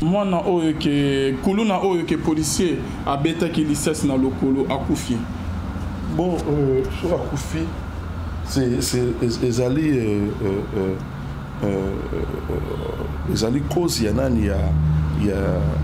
Mwana oyo ke kuluna oyo ke policier abeta ki licence na lokolo akufi. Bon, sur akufi, c'est ezali cause ya nani ya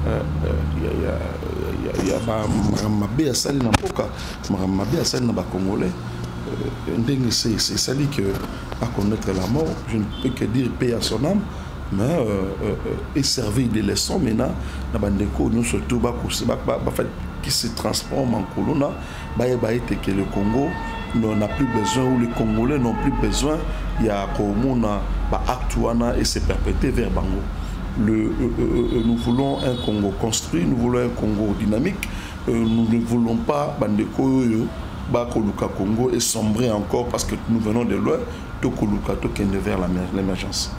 mabe asali na mboka, mabe asali na ba Congolais. Ndenge c'est sali que à connaître la mort, je ne peux que dire paix à son âme. Mais et servir des leçons maintenant na bandeko nous surtout qui se transforme en colonna que le Congo n'a plus besoin ou les Congolais n'ont plus besoin il y a comme actuana et se perpétuer vers Bango. Nous voulons un Congo construit, nous voulons un Congo dynamique, nous ne voulons pas bandeko Bakoluka Congo et sombrer encore parce que nous venons de loin Tokoluka Tokende vers l'émergence.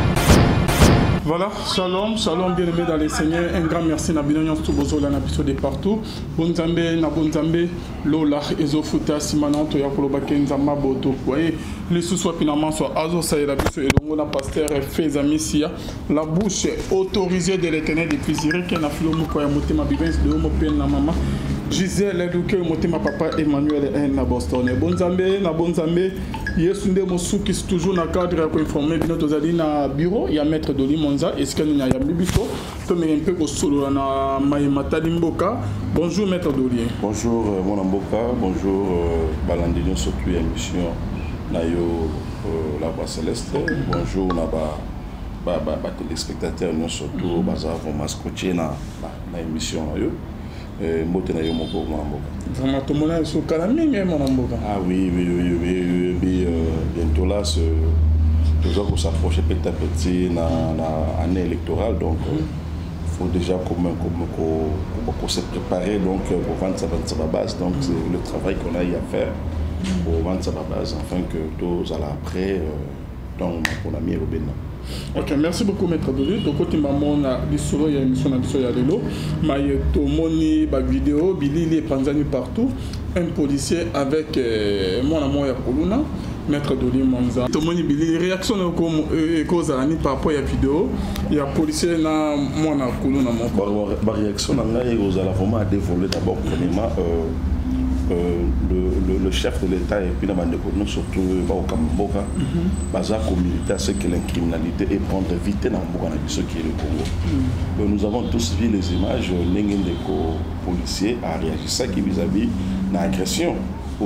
Voilà, shalom, shalom, bien-aimés dans les Seigneurs. Un grand merci à Binonion Stubozola na biso de partout. Bonzambe, na bonzambe, Lola, Ezofuta, Simanan, Toyakoloba, Kenzama, Boto. Vous voyez, les sous-sois finalement soit Azo Saïla biso et Longola Pasteur Fezamissia. La bouche autorisée de l'éternel depuis Ziré, qui n'a fait le mot pour monter ma bibence de Homo Pen, la maman. Gisèle, l'éduqué, monter ma papa Emmanuel et na Boston. Bonzambe, na bonzambe. Yesunde Moussou qui est toujours dans le cadre pour informer notre na bureau. Il y a maître Doli Monza. Est-ce qu'il y a un bibiso? Peut me un peu au solo na Maïmata Limboka. Bonjour maître Doli. Bonjour mon Amboka. Bonjour Balandino surtout émission Nayo la Voix Céleste. Bonjour na téléspectateurs nous surtout bazar vont mascocher na émission Nayo. Mbote na yo moko mon Amboka. Vraiment tout le monde est sur Kalaming mon Amboka. Ah oui, bientôt là toujours qu'on s'approche petit à petit dans l'année électorale, donc il faut déjà qu'on se préparer donc pour vendre sa base, donc c'est le travail qu'on a à faire pour vendre sa base afin que tous à l'après donc on a mis au Bénin. Ok, merci beaucoup maître Doli. Donc côté maman na bisolo ya émission na biso ya lelo, mais to moni ba vidéo bilili panzani partout, un policier avec mon amour ya Koluna, maître Doli Monza. To moni bilili réaction comme cause à ni par rapport à vidéo, il y a policier na mon na Koluna mon. Ba réaction na ngai aux ala vraiment à dévoiler d'abord premièrement le chef de l'État et puis nous surtout au Kamboka, baza communauté à ce que l'incriminalité est prendre vite dans ce qui est le Congo. Nous avons tous vu les images, les policiers a réagi ça qui vis-à-vis de l'agression pour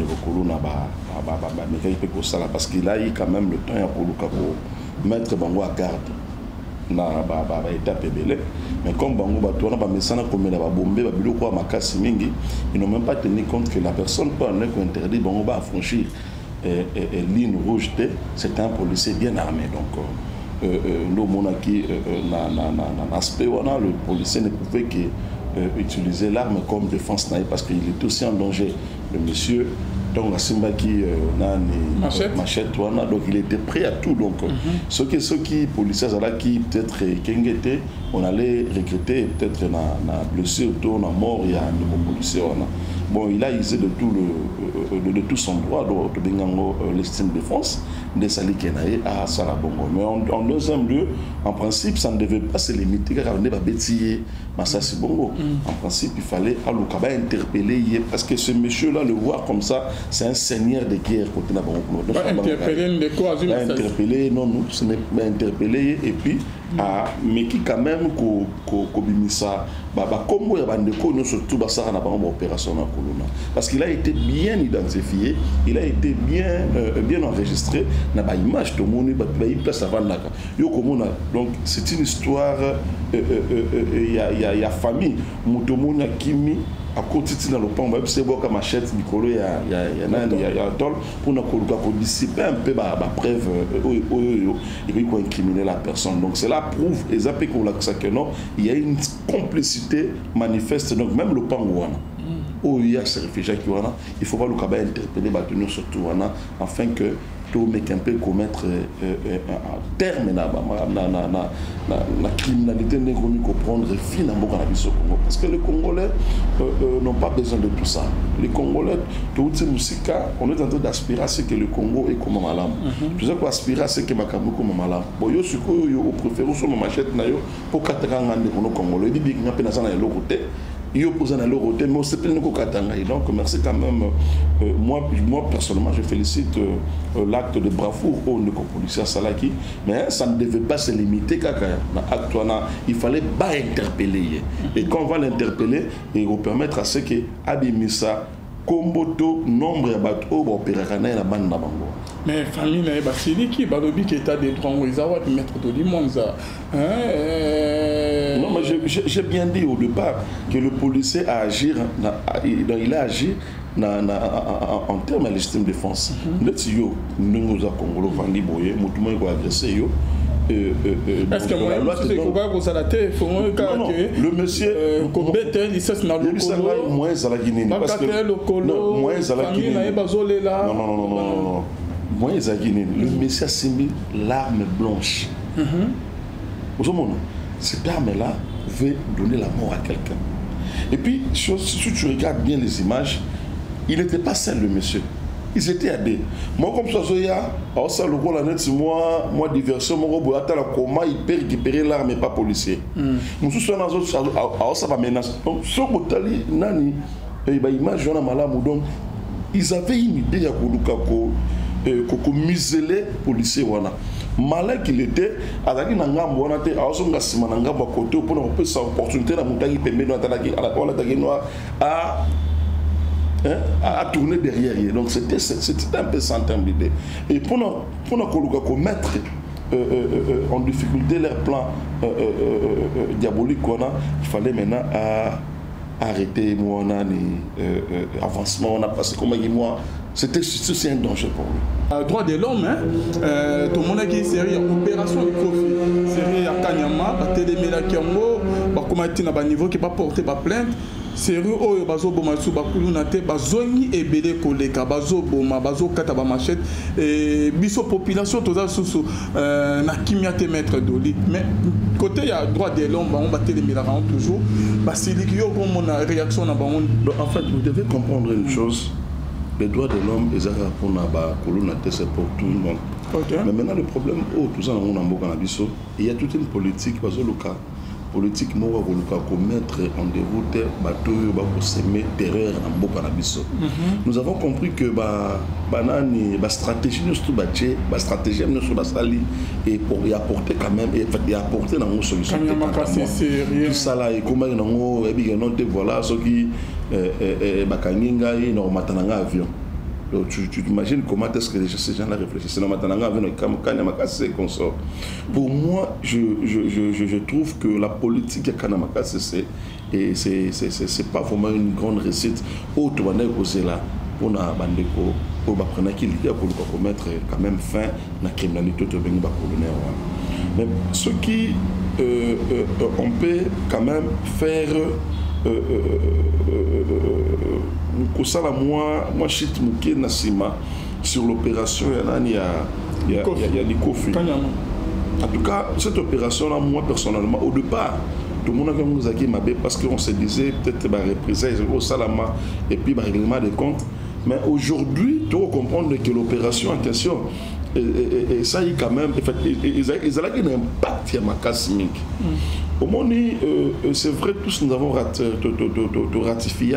parce qu'il a eu quand même le temps pour mettre Bango à garde. Na étape belé mais comme bango batona ba mesana comme la bombe ba biloko à makasi mingi ils n'ont même pas tenu compte que la personne peut en être interdit bango ba franchir ligne rouge c'est un policier bien armé donc nous monaki na aspect le policier ne pouvait que utiliser l'arme comme défense parce qu'il est aussi en danger le monsieur donc Simba qui machette donc il était prêt à tout donc ceux qui policiers là qui peut-être kengete on allait regretter peut-être na blessé autour na mort il y a un policier bon il a usé de tout son droit de bengango l'estime de France de sali kenaye à Salabongo mais en deuxième lieu en principe ça ne devait pas se limiter car on est pas bêtier Massassi Bongo en principe il fallait Alukaba interpeller parce que ce monsieur là le voir comme ça c'est un seigneur de guerre côté na Bongo interpeller non ce n'est pas interpeller et puis mais qui quand même kobimisa Congo ya bandeko nous surtout basara na bango opération na Kolona parce qu'il a été bien identifié il a été bien enregistré na ba image to moni ba place avant naka yo komona donc c'est une histoire il y a famille mutomona kimi à côté de la lopang même c'est boka machette mikolo ya tol pour na koluka ko dissiper un peu ba preuve et puis quoi incriminer la personne donc cela prouve et ça peut que non il y a une complicité manifeste donc même le pangouana où il y a ces réfugiés qui il faut pas le cabas interpeller tenir surtout afin que tout mais qu'un peu commettre un terme la criminalité n'est qu'on comprendre finalement au Congo parce que les Congolais n'ont pas besoin de tout ça. Les Congolais tout ces musiques on est en train d'aspirer à ce que le Congo est comme malam. Tu sais quoi aspirer à ce que Makambo comme malam. Bon yo suko yo préfère sur ma machette na yo pour katanga ngande kono Congolais dit bien que na ça na l'autre côté. Yo posé dans l'autre côté mais on se plaint de Katanga. Donc merci quand même moi personnellement je félicite l'acte de bravoure au policier Salaki mais ça ne devait pas se limiter qu'à il fallait pas interpeller et quand on va l'interpeller et on permettre à ce que Abimisa Komboto nombre de bateaux opérer na bande na bango mais famille na basili qui balobi qui état de droit ils avoir mettre de limonza non mais j'ai bien dit au départ que le policier a agi il a agi en termes de légitime défense let's yo nous a Congolo vandi boye mutumo ko agresser yo est-ce que moi c'est quoi pour ça la tête faut le monsieur combete il sait na lokolo moins za la Guinée parce que lokolo moins za la Guinée non moins za Guinée le monsieur a simbi l'arme blanche au moment cette arme là veut donner la mort à quelqu'un et puis si tu regardes bien les images il n'était pas seul le monsieur. Ils étaient à deux. Moi comme ça, ça le rôle net moi diversion, moi attends comment il peut récupérer l'arme et pas policier. Nous sommes dans autre ça va menace. Donc ce botali nani image on a malamu donc ils avaient une idée à ko museler policier wana. Malin qu'il était, avec une angambo on a été à son gassima ngambo côté pour nous faire opportunité la montagne permet nous attaquer à la on attaquer noir à tourner derrière. Donc c'était un peu sans terme d'idée. Et pour nous mettre en difficulté leur plan diabolique qu'on a, il fallait maintenant arrêter moi on a avancement on a passé comme moi c'était un danger pour lui. Droit de l'homme tout le monde a qui série opération Ikofi série à Kanyama à Téléméla Kiango bah comment était na niveau qui pas porter pas plainte série oyo bazo boma su bakulu na te bazongi ebele koleka bazo boma bazo kata ba machette et biso population toza susu na kimia te mettre doli mais côté ya droit de l'homme on va Téléméla toujours bah c'est yo comme on a réaction na bango. En fait vous devez comprendre une chose. Les droits de l'homme, ils ont pour c'est pour tout le monde. Okay. Mais maintenant, le problème, tout ça, il y a toute une politique, parce que le cas politique, nous avons mettre en déroute, pour s'aimer terreur en Bokanabiso. Nous avons compris que la stratégie de la stratégie et pour y apporter quand même, et apporter dans nos solutions. Tout ça là, et comment voilà, ce qui Bakaninga et Normatananga avion. Donc tu t'imagines comment est-ce que ces gens-là réfléchissent. Normatananga avion et consort. Pour moi, je trouve que la politique à Kanamakase, c'est pas vraiment une grande réussite. Autre chose là, on a bandeko pour prendre qu'il y a pour mettre quand même fin à la criminalité de colonel. Mais ce qui on peut quand même faire moi chit muke nasima sur l'opération il y a l'Ikofi. En tout cas cette opération là moi personnellement au départ tout le monde a nous acquis ma parce qu'on se disait peut-être représailles au Salama et puis règlement des comptes mais aujourd'hui tu dois comprendre que l'opération attention et ça y quand même ils ont un impact sur ma casse au moment c'est vrai tous nous avons ratifié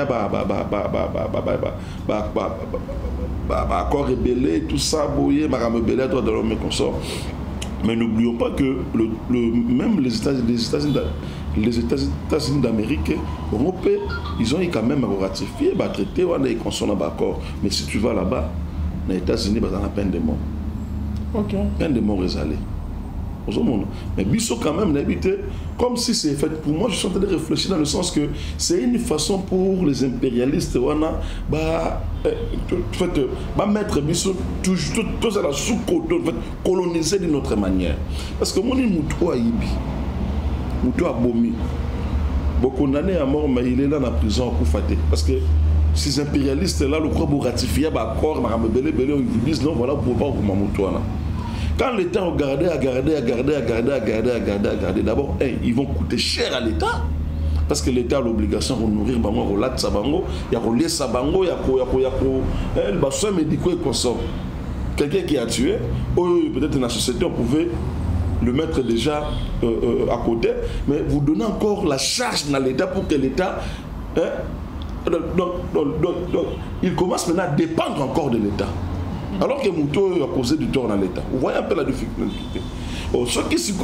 accord rébellé tout ça bouillé rebellé droit de l'homme et consort mais n'oublions pas que même les États-Unis d'Amérique ils ont quand même ratifié traité et consort d'accord mais si tu vas là-bas les États-Unis ils ont la peine de mort. Okay. Peine de mort résalée. Mais Bissot quand même n'habite comme si c'est fait. Pour moi, je suis en train de réfléchir dans le sens que c'est une façon pour les impérialistes mettre Bissot tous à la sous-coloniser d'une autre manière. Parce que moi, je suis Moutou Aïbi, Moutou Abomi, beaucoup condamné à mort, mais il est là dans la prison à Koufaté. Parce que ces impérialistes là le croient pour ratifier l'accord ils disent non voilà pour pas pour quand l'État a gardé d'abord ils vont coûter cher à l'État parce que l'État a l'obligation de nourrir bango rolat sabango ya relier sabango ya le bassin médicaux et consomme quelqu'un qui a tué peut-être dans la société on pouvait le mettre déjà à côté mais vous donnez encore la charge dans l'État pour que l'État donc il commence maintenant à dépendre encore de l'État alors que Mouto a causé du tort dans l'État vous voyez un peu la difficulté ce qui c'est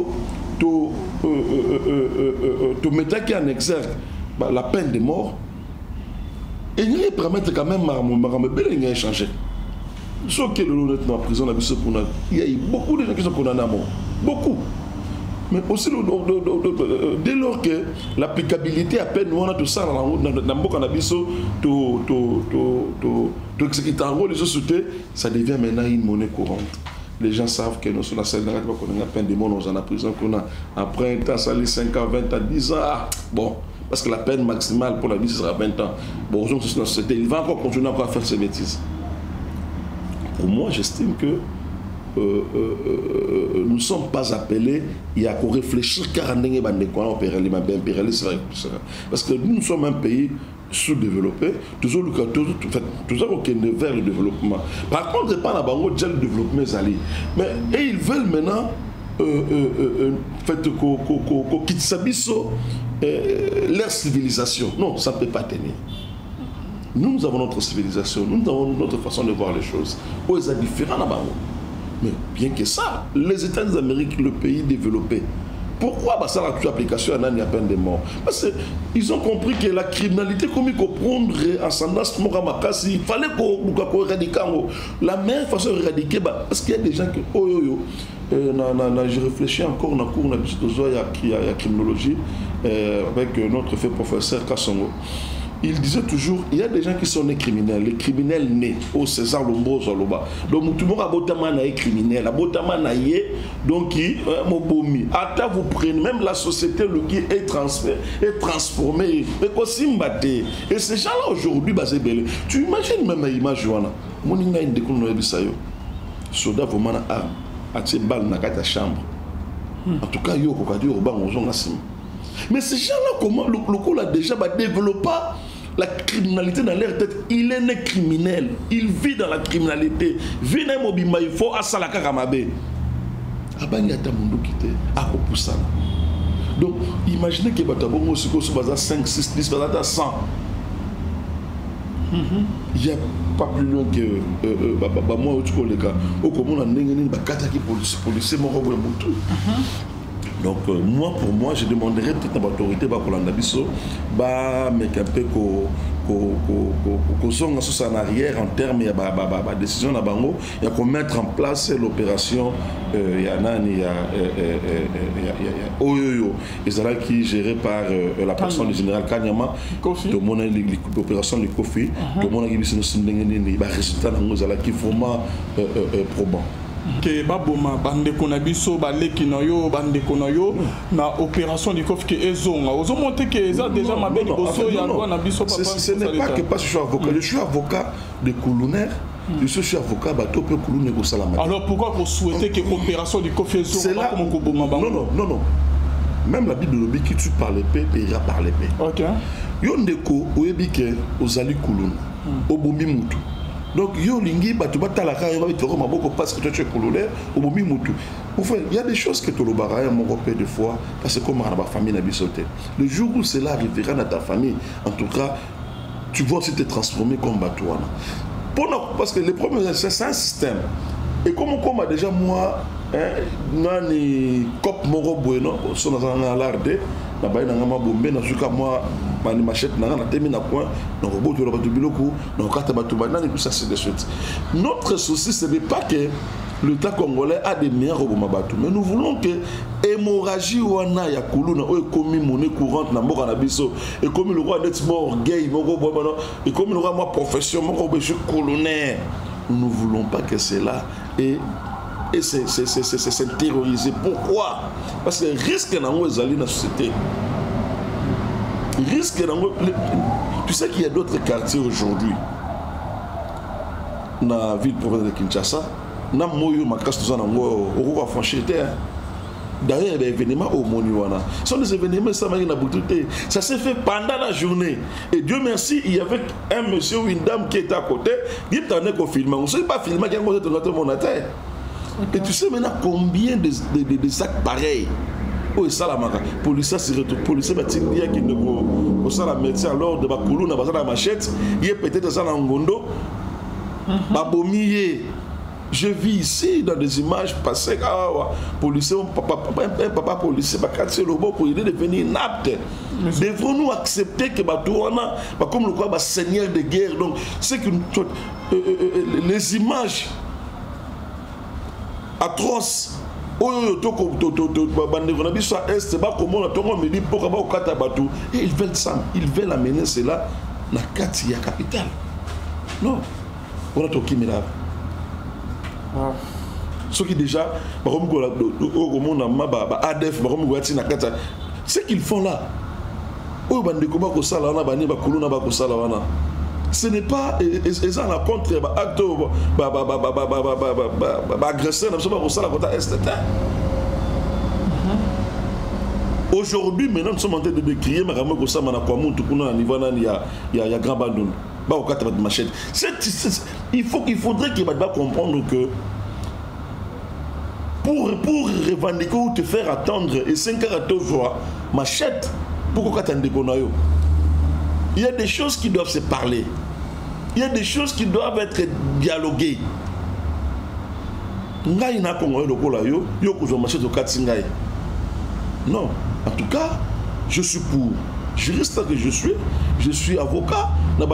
tu mettais qui en exergue la peine de mort et il y permettre quand même à changer ce qui est dans la prison il y a beaucoup de gens qui sont condamnés à mort beaucoup mais aussi dès lors que l'applicabilité à peine on a tout ça dans le cannabis ça devient maintenant une monnaie courante. Les gens savent que nous sommes la peine de mort dans la prison qu'on a après un temps ça les 5 ans 20 ans 10 ans bon parce que la peine maximale pour la vie sera 20 ans bon il va encore continuer à faire ses bêtises. Pour moi j'estime que nous ne sommes pas appelés à réfléchir car parce que nous sommes un pays sous-développé, toujours vers le développement. Par contre, pas la banque déjà le développement mais et ils veulent maintenant leur civilisation. Non, ça ne peut pas tenir. Nous avons notre civilisation, nous avons notre façon de voir les choses. Ils sont différents là-bas. Mais bien que ça, les États-Unis d'Amérique, le pays développé, pourquoi ça a toute application à la peine de mort? Parce qu'ils ont compris que la criminalité, comme il faut prendre ascendance, il fallait qu'on éradique. La meilleure façon d'éradiquer, parce qu'il y a des gens qui. Je réfléchis encore dans le cours de la criminologie avec notre fait professeur Kassongo. Il disait toujours, il y a des gens qui sont nés criminels, les criminels nés, au César Lombo, Zoloba. Donc, tout le monde a botamana est criminel, a botamana est, donc, mobomi. Ata vous prenez, même la société, le qui est transformée, mais et ces gens-là aujourd'hui, tu imagines même l'image, Joana, mon inga une découverte de Bissayo, soldat, vous m'en a tiré balle dans la chambre. En tout cas, yo, quoi dire, au banc, on a mais ces gens-là, comment le col a déjà développé la criminalité dans leur tête? Il est né criminel, il vit dans la criminalité. Vine mobimba, il faut à Salaka Ramabe. Abani ata mundu kite, à Kopoussa. Donc, imaginez que Batabongo Siko se base à 5, 6, 10, base à 100. Il n'y a pas plus loin que moi, au tout cas, au commun, on a un bakataki policier, mon robot Moutou. Donc moi pour moi je demanderais peut-être à l'autorité pour l'andabiso mais un peu qu'on soit en arrière en termes de décision à Bango et qu'on mettre en place l'opération Oyoyo et ça qui est gérée par la personne du général Kanyama l'opération du Kofi tout le monde a dit que c'est un résultat qui est vraiment probant. Que baboma bande konabiso baleki na yo bande konayo na opération du coffre que ezonga ozo monter que ça déjà ma belle bosso ya loi na biso papa ce n'est pas que parce que je suis avocat je suis avocat de colonel je suis avocat bateau peu colonel ko salama. Alors pourquoi vous souhaitez que opération du coffre ezonga comme ko boma bango? Non même la Bible de l'obé qui tue par l'épée payera par l'épée. OK yo ndeko oyebi ke ozali kulun obomi mutu. Donc, il y a des choses que tu as mon repère de fois, parce que comme ma famille n'a pas le jour où cela arrivera dans ta famille, en tout cas, tu vas aussi te transformer comme Batouana. Parce que le problème, c'est un système. Et comme on a déjà moi, nani cop moro bueno, son dans un alarde, na baina ngama bombe na suka moi mani machette na na temi na coin, na robot to robot biloko, na kata batuba na tout ça c'est de suite. Notre souci ce n'est pas que l'État congolais a des meilleurs robots mabatu, mais nous voulons que hémorragie wana ya kuluna o ekomi monnaie courante na mboka na biso et comme le roi d'être mort gay moko bono et comme le roi moi profession moko be je colonel. Nous ne voulons pas que cela et c'est terrorisé. Pourquoi? Parce que risque dans la société. risque tu sais qu'il y a d'autres quartiers aujourd'hui dans la ville province de Kinshasa na moyo makasi tozana ngo oko franchir terre. D'ailleurs, il y a des événements au Moniwana. Ce sont des événements, ça s'est fait pendant la journée. Et Dieu merci, il y avait un monsieur ou une dame qui était à côté. Il était en film. On ne sait pas filmer quelqu'un de notre monataire. Et tu sais maintenant combien de sacs pareils. Oh, ça la marque. Police, c'est retour. Police, bah, tu dis qu'il ne faut ça la médecin alors de Bakoulou, n'a pas la machette. Il y a peut-être ça dans Ngondo. Babomiye. Je vis ici dans des images passées. Policier, papa policier, pour il est devenu inapte. Devrons-nous accepter que comme le quoi, seigneur de guerre, donc c'est que les images atroces. Et ils veulent ça, ils veulent amener cela dans la capitale. Non, on a tout qui m'énerve. Ce qui déjà, ce qu'ils font là, ce n'est pas la contre agresseur. Aujourd'hui, maintenant, nous sommes en train de décrier il y a grand bandon. Il faudrait qu'il comprendre que pour revendiquer ou te faire attendre et 5 heures à 2 jours, machette, pourquoi tu as il y a des choses qui doivent se parler. Il y a des choses qui doivent être dialoguées. Non, en tout cas, je suis pour. Juriste que je suis avocat.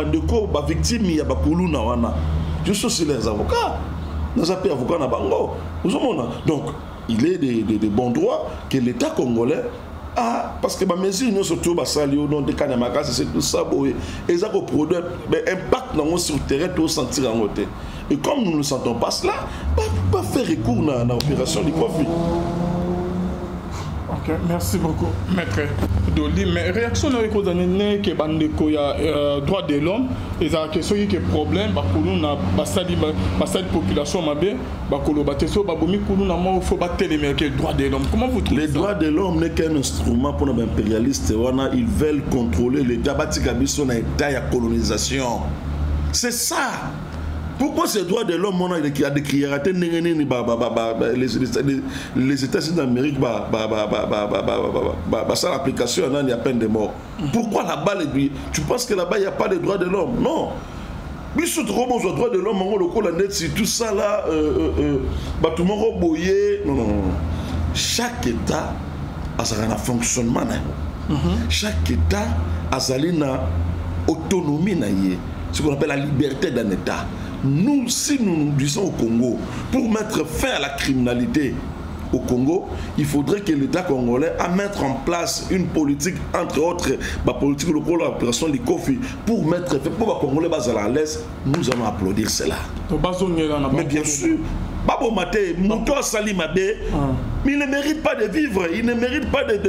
Je suis aussi les avocats. Donc, il est des bons droits que l'État congolais a, parce que ma mesure nous surtout basalio non de Kanamaka c'est tout ça et ça produit impact sur le terrain tout sentir en côté. Et comme nous ne sentons pas cela, pas faire recours dans l'opération du conflit. Ok, merci beaucoup, maître Doli. Mais réaction dans les causes d'année que bandeko ya droit de l'homme, et ça que ceux qui problème, bah pour nous na basali population mabé, bah kolo bateso bah bomi kulu na mo faut battre les mecs droit de l'homme. Comment vous trouvez les droits de l'homme n'est qu'un instrument pour les impérialistes. Ils veulent contrôler les Dabati Kabiso na état ya colonisation. C'est ça. Pourquoi ces droits de l'homme qui a décrié les États-Unis d'Amérique, ça l'application, il y a peine de mort. Pourquoi là-bas, tu penses que là-bas, il n'y a pas de droits de l'homme? Non. Mais ce droit de l'homme, tout ça là, tout le monde boyé. Non. Chaque État a un fonctionnement. Chaque État a une autonomie. Ce qu'on appelle la liberté d'un État. Nous, si nous disons au Congo, pour mettre fin à la criminalité au Congo, il faudrait que l'État congolais a mettre en place une politique, entre autres, la politique locale, l'opération du Kofi, pour mettre fin, pour que les Congolais basent à l'aise, nous allons applaudir cela. Mais bien sûr, Babo Maté, Mouto Sali Mabé, mais il ne mérite pas de vivre, il ne mérite pas de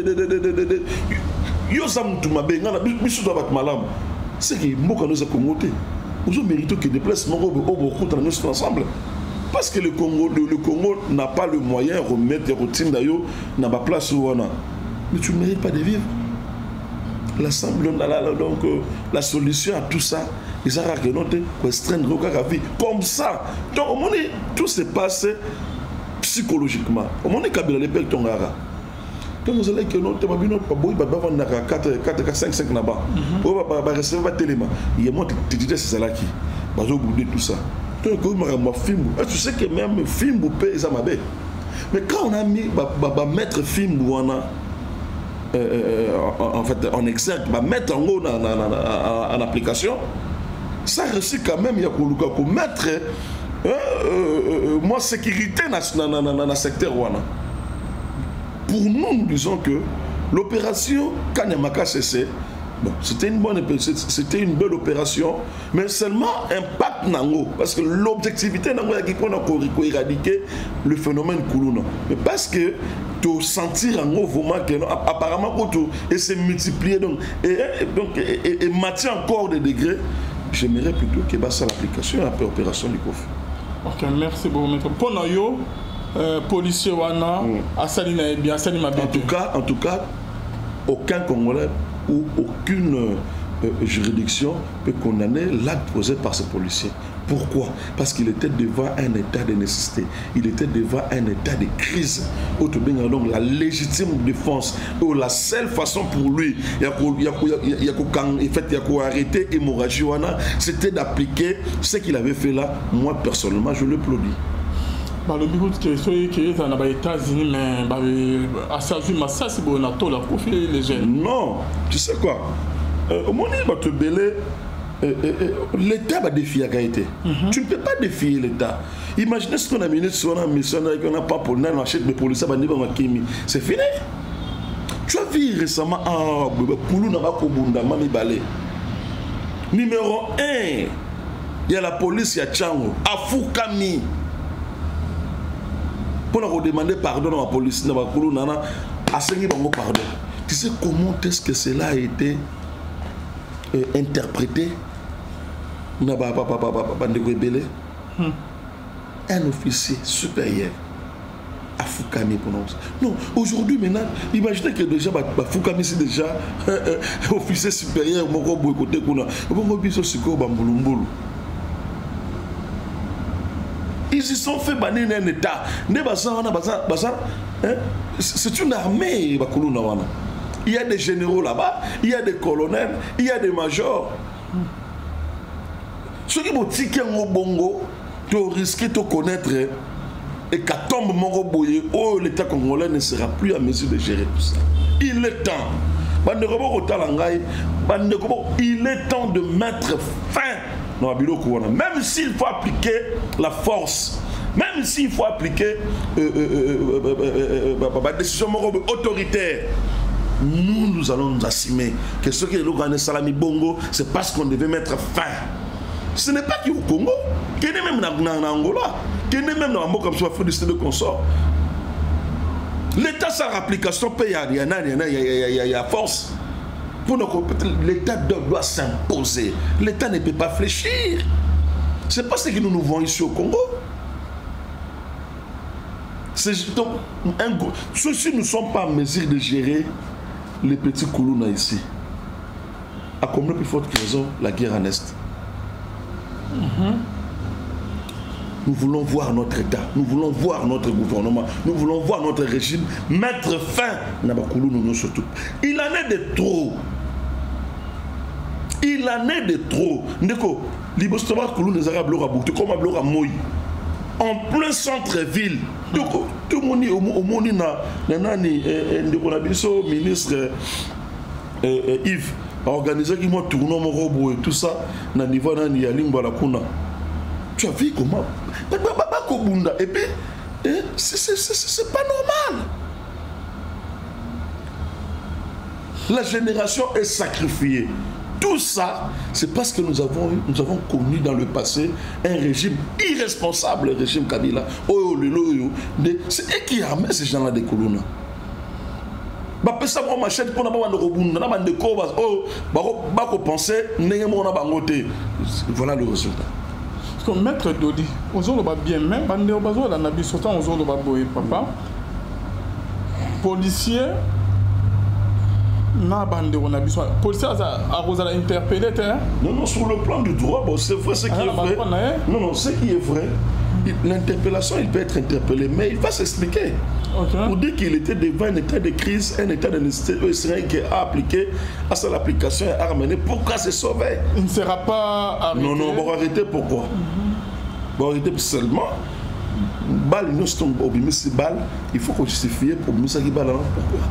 Yosam Toumabé, c'est qu'il faut que nous ayons communauté. Nous méritons que des déplacements au ensemble. Parce que le Congo n'a pas le moyen de remettre les routines d'ailleurs dans la place où on a. Mais tu ne mérites pas de vivre. L'Assemblée, donc la solution à tout ça, ils ont raconté restreindre la vie. Comme ça. Donc, au moment tout se passe psychologiquement. Au moment où Kabila les pèles tongara. Donc vous allez que nous te babino pas boy ba vendre 4 5 là-bas. On va recevoir téléma. Il y a moi tu dis c'est ça là qui. Ba zo bouder tout ça. Donc comme ma film, tu sais que même film ou paye ça mabé. Mais quand on a mis ba mettre film ou on a en fait en exergue, ba mettre en haut en application, ça réussit quand même il y a pour mettre moi sécurité dans le secteur ouana. Pour nous, nous disons que l'opération Kanyamaka cessé, Bon, c'était une belle opération, mais seulement impact nango, parce que l'objectivité nango est qu'on a éradiquer le phénomène Koulouna. Mais parce que tu sentir en gros vraiment que apparemment et se multiplier donc et maintient encore des degrés, j'aimerais plutôt que ça l'application à l'opération du COF. Ok, merci beaucoup maître. Pour nous, policier wana asalina et bien asalina bien. En tout cas, aucun Congolais ou aucune juridiction peut condamner l'acte posé par ce policier. Pourquoi? Parce qu'il était devant un état de nécessité, il était devant un état de crise. Donc la légitime défense, ou la seule façon pour lui, il a arrêté l'hémorragie, c'était d'appliquer ce qu'il avait fait là. Moi personnellement, je l'applaudis. Le but que ceux qui sont aux États-Unis, mais à Saint-Jules, ça c'est bon, on a tout la confier les jeunes. Non, tu sais quoi? Au moment où tu te belé, l'État va défier la qualité. Tu ne peux pas défier l'État. Imaginez ce qu'on a mis sur une mission, qu'on n'a pas pour nous, on achète des policiers, c'est fini. Tu as vu récemment, numéro 1, il y a la police, il y a Tchango, à Foukami. Pour demander pardon à la police, pardon. Tu sais comment est-ce que cela a été interprété? Un officier supérieur à Foukami. Non, aujourd'hui maintenant, imaginez que déjà Foukami c'est déjà officier supérieur. Ils y sont fait bannir un état. C'est une armée. Il y a des généraux là-bas, il y a des colonels, il y a des majors. Ceux qui vont tirer un bongo, tu risques de connaître et qu'à tombe mon boye, oh l'État congolais ne sera plus à mesure de gérer tout ça. Il est temps. Il est temps de mettre fin. Même s'il faut appliquer la force, même s'il faut appliquer la décision autoritaire, nous allons nous assumer que ce que le Salami Bongo, c'est parce qu'on devait mettre fin. Ce n'est pas qu'au Congo, qu'il n'est même en Angola, qu'il n'est même dans un mot comme ça, de consort. L'État sans application paye il y a force. L'État doit s'imposer. L'État ne peut pas fléchir. C'est pas ce que nous nous voyons ici au Congo. Donc, ceux-ci ne sont pas en mesure de gérer les petits Koulouna ici. À combien plus forte raison la guerre en Est? Nous voulons voir notre État, nous voulons voir notre gouvernement, nous voulons voir notre régime mettre fin à Koulouna surtout. Il en est de trop. Il en est de trop. Ndeko, Libostoma Koulouna les Arabes l'ont rabouté comme à Moï. En plein centre-ville. Tout le monde au monde ministre Yves a organisé qui moi tournoi mon robot et tout ça na niveau nani ya lingba la kuna. Tu as vu comment et puis c'est pas normal. La génération est sacrifiée. Tout ça, c'est parce que nous avons connu dans le passé un régime irresponsable, le régime Kabila. C'est eux qui armaient ces gens-là des Koulouna. Voilà le résultat. Parce que maître Dodi, on va bien, même quand on a nabi sautant, on va boyer papa. Policier. Policier a interpellé. Non, sur le plan du droit, bon, c'est vrai ce qui est vrai. Non, ce qui est vrai, l'interpellation, il peut être interpellé, mais il va s'expliquer. Pour dire qu'il était devant un état de crise, un état de nécessité, Israël qui a appliqué à son application et a ramené. Pourquoi se sauver? Il ne sera pas arrêté. Non, bon, arrêter pourquoi? Bon, arrêter seulement. Balle, nous sommes obligés de balle, il faut qu'on justifie pour nous qui balle. Pourquoi?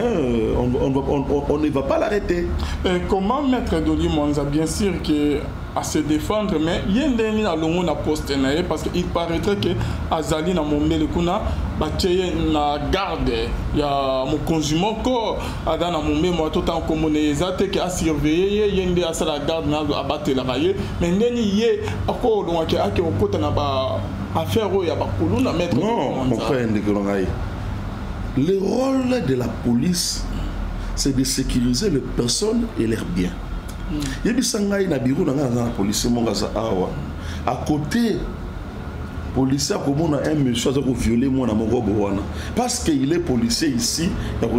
On ne va pas l'arrêter. Comment maître Dodi Mwanza, bien sûr que à se défendre, mais il y a une longue poste parce qu'il paraîtrait que Azali na Mombele kuna bateye na garde ya mon conjument ko ada na Mombele moi tout en commun ezate que à surveiller yende à la garde na abattre la raye mais neni yé ako longa ke ake okota na ba affaire ya ba kuluna mettre non mon frère Ndikolongai. Le rôle de la police, c'est de sécuriser les personnes et leurs biens. Il y a des police à côté policier comme un monsieur qui a violé mon amour parce qu'il est policier ici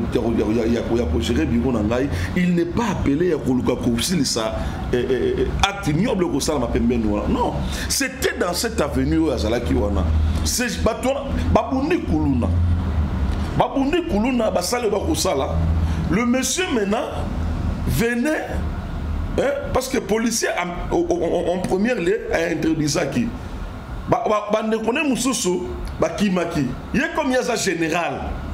il n'est pas appelé à acte ignoble non, c'était dans cette avenue à Zalaki wana c'est Babundi Kuluna Babundi Kuluna basale bakosala le monsieur maintenant venait parce que le policier en première lieu a introduit ça qui ne connaît Moussoussou Bakimaki il est comme il y a ça général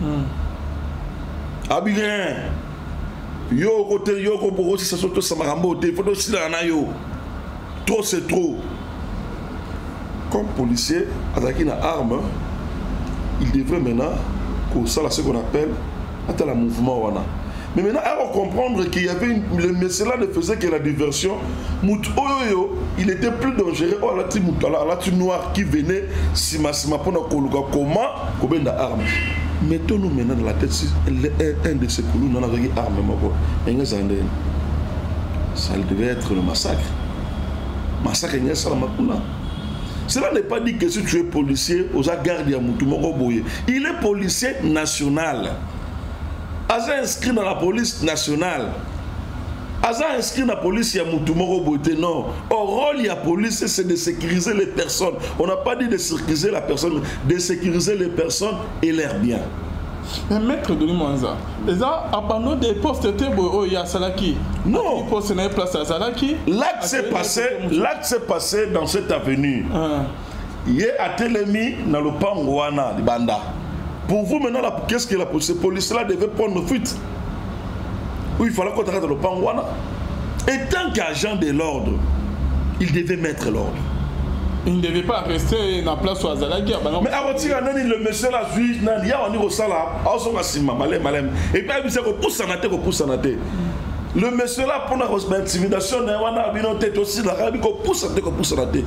Abirien yo côté yo ko ça surtout Samarambo il faut aussi là yo trop c'est trop comme policier avec une arme il devrait maintenant ça là ce qu'on appelle un mouvement wana. Mais maintenant, on comprendre qu'il y avait le monsieur là ne faisait que la diversion. Il était plus dangereux. Oh, la noir qui venait, sima pour nous comment combien d'armes. Mettons-nous maintenant dans la tête un de ces coulous dans la arme. Ça devait être le massacre. Massacre cela n'est pas dit que si tu es policier, aux gardes à Moutoumoro Boye. Il est policier national. Aza inscrit dans la police nationale. Aza inscrit dans la police à Moutoumoro Boye. Non. Au rôle de la police, c'est de sécuriser les personnes. On n'a pas dit de sécuriser la personne, de sécuriser les personnes et leurs biens. Mais maître de l'Imanza, abandon des postes il y a Salaki. Non. Poste n'est place à Salaki. L'acte s'est passé dans cette avenue. Il est à Telemi dans le Pangouana de Banda. Pour vous maintenant, qu'est-ce que la police là devait prendre fuite? Oui, il fallait qu'on arrête le Pangouana. Et tant qu'agent de l'ordre, il devait mettre l'ordre. Il ne devait pas rester dans la place où Azalaki. Mais avant le monsieur là, il y a un sala, et puis il repousse en athée. Le monsieur là, pour la intimidation, il y a un tête aussi, il repousse en athée.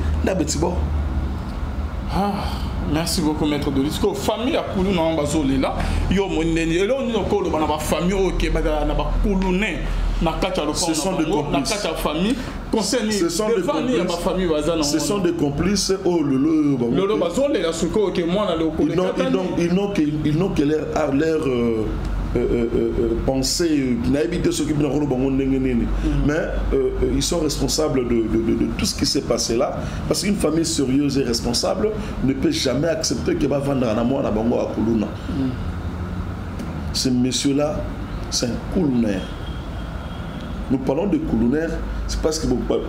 Merci beaucoup, maître de l'Isco. Famille à Koulou, non, bazole là. Yo, mon neni, et là, on est encore dans la famille, ok, na ba Koulou né. Ce sont des complices. Ce sont des complices. Oh lolo bazole la suko que moi ils n'ont que leur pensée mais ils sont responsables de tout ce qui s'est passé là parce qu'une famille sérieuse et responsable ne peut jamais accepter que va vendre un amour à Bango à Koulouna. Ce monsieur là c'est un Koulounaire. Nous parlons de Koulounaire, c'est parce que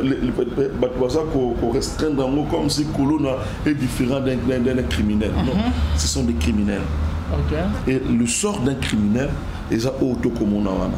qu'on restreint dans le comme si Koulouna est différent d'un criminel. Non, ce sont des criminels. Okay. Et le sort d'un criminel est à Otokomonawana.